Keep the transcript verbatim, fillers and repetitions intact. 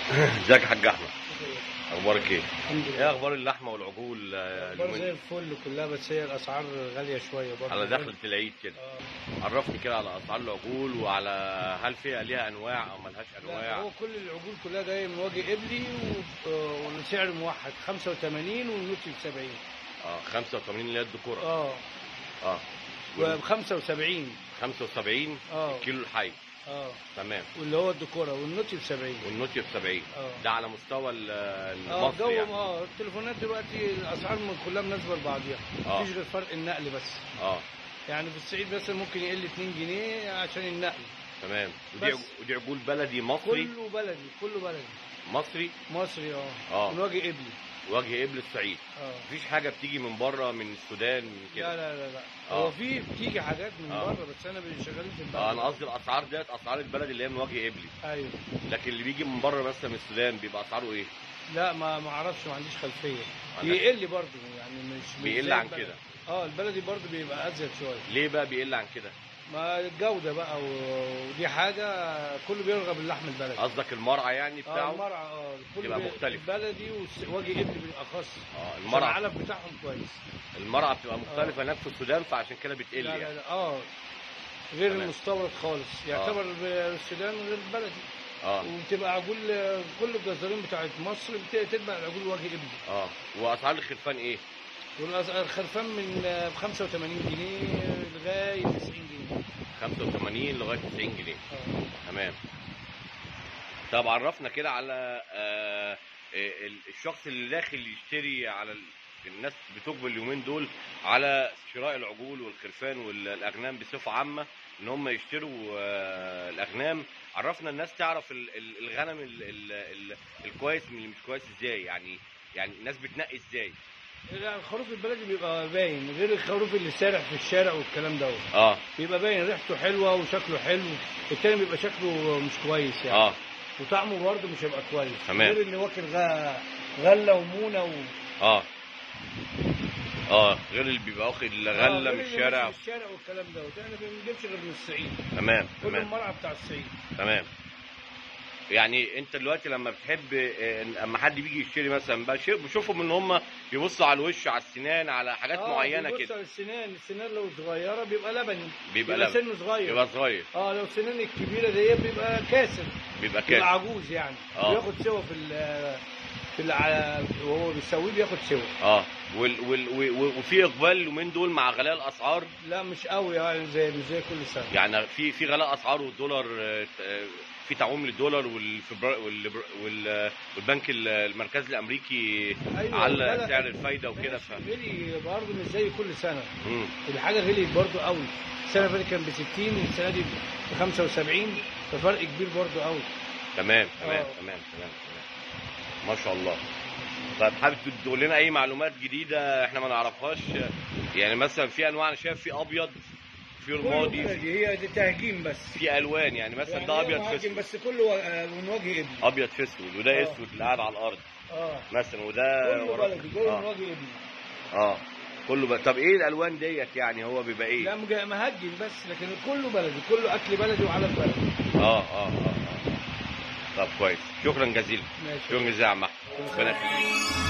ازيك يا حاج احمد؟ اخبارك ايه؟ الحمد لله. ايه اخبار اللحمه والعجول آه، اخبار اليومين زي دول؟ الفل كلها، بس هي الاسعار غاليه شويه برضه. على دخلة العيد كده. اه. عرفني كده على اسعار العجول، وعلى هل فيها ليها انواع او ملهاش لا، انواع؟ هو كل العجول كلها جايه من وجه قبلي و- والسعر موحد خمسة وثمانين والنوتي ب سبعين. اه خمسة وثمانين اللي هي الذكوره. اه، اه وب خمسة وسبعين. خمسة وسبعين اه. الكيلو الحي. اه، تمام. واللي هو الدكوره والنوتي ب سبعين. والنوتي ب سبعين. اه. ده على مستوى ال- اه، المصري جو يعني. اه التليفونات دلوقتي الاسعار من- كلها مناسبه لبعضيها. اه. مفيش غير فرق النقل بس. اه يعني في الصعيد بس ممكن يقل اتنين جنيه عشان النقل. تمام. ودي بس. ودي عجول بلدي مصري. كله بلدي، كله بلدي مصري. مصري. اه. اه. من وجه قبلي. وجه قبل الصعيد. اه. مفيش حاجه بتيجي من بره، من السودان، من كده. لا لا لا لا آه. هو في بتيجي حاجات من آه. بره، بس انا مش شغالين في البلد. اه انا قصدي الاسعار ديت اسعار البلد اللي هي من وجه قبلي. ايوه. لكن اللي بيجي من بره مثلا من السودان بيبقى اسعاره ايه؟ لا، ما ما اعرفش، ما عنديش خلفيه. عندك- بيقل برضه يعني، مش مش بيقل زي عن البلد. كده. اه، البلدي برضه بيبقى ازيد شويه. ليه بقى بيقل عن كده؟ ما الجوده بقى و- ودي حاجه كله بيرغب اللحم البلدي. قصدك المرعى يعني اه، بتاعه؟ المرعى اه كله يبقى بي- مختلف. البلدي ووجه قبلي بالاخص. اه عشان المرعى العلف بتاعهم كويس. المرعى بتبقى مختلفه هناك في السودان، فعشان كده بتقل لا لا يعني. لا اه غير تمام. المستورد خالص، يعتبر السودان غير البلدي. اه وبتبقى عجول كل الجزارين بتاعت مصر بتتبع العجول وجه قبلي. اه واسعار الخرفان ايه؟ والخرفان من ب خمسة وثمانين جنيه لغايه تسعين جنيه. خمسة وثمانين لغايه تسعين جنيه. اه. تمام. طب عرفنا كده على آه ال- الشخص اللي داخل يشتري، على ال- الناس بتقبل اليومين دول على شراء العجول والخرفان والاغنام بصفه عامه، ان هم يشتروا آه الاغنام. عرفنا الناس تعرف ال- ال- الغنم ال- ال- ال- الكويس من اللي مش كويس ازاي، يعني يعني الناس بتنقي ازاي؟ لا، الخروف البلدي بيبقى باين غير الخروف اللي سارح في الشارع والكلام دوت. اه بيبقى باين ريحته حلوه وشكله حلو. التاني بيبقى شكله مش كويس يعني. اه وطعمه برضه مش هيبقى كويس. تمام. غير اللي واكل غ- غله ومونه و... اه اه غير اللي بيبقى واخد غله من الشارع. من الشارع والكلام دوت، احنا ما بنجيبش غير من الصعيد. تمام كل تمام المرعى بتاع الصعيد. تمام. يعني انت دلوقتي لما بتحب اه، اما حد بيجي يشتري مثلا بشوف- بشوفهم ان هم بيبصوا على الوش، على السنان، على حاجات آه معينه بيبص كده. على السنان، السنان لو صغيره بيبقى لبني. بيبقى بيبقى لبن. سنه صغير. بيبقى صغير. اه، لو السنان الكبيره دي بيبقى كاسر. بيبقى بيبقى كده. عجوز يعني. آه. بياخد سوا في ال في الع... وهو بيسويه بياخد سوا. اه وال وال و- وفي اقبال اليومين دول مع غلاء الاسعار. لا، مش قوي يعني، زي مش زي كل سنه. يعني في في غلاء اسعار، والدولار اه، اه، في تعويم للدولار، والفبر- وال- وال- والبنك المركزي الامريكي أيوة، على الغلاء- سعر الفايده وكده. ف ماشي، غلي برضه مش زي كل سنه. مم. الحاجه غليت برضه قوي. السنه اللي فاتت كان ب ستين، السنه دي ب خمسة وسبعين، ففرق كبير برضه قوي. تمام تمام آه. تمام تمام تمام ما شاء الله. طيب حابب تقول لنا اي معلومات جديده احنا ما نعرفهاش؟ يعني مثلا في انواع، انا شايف في ابيض، في رمادي، كله في, بلدي، هي دي تهجين بس. في الوان، يعني مثلا يعني ده هي ابيض في مهجن اسود. بس كله آه، من وجه ابني. ابيض في اسود، وده آه. اسود اللي قاعد على الارض اه، مثلا، وده كله ورا- بلدي جاي من اه وجه ابني. اه كله بقى. طب ايه الالوان ديت، يعني هو بيبقى ايه؟ لا، مج- مهجن بس، لكن كله بلدي، كله اكل بلدي وعلف بلدي. اه اه اه اه طب كويس، شكرا جزيلا. ماشي. شكرا جزيلا يا عم احمد، ربنا يخليك.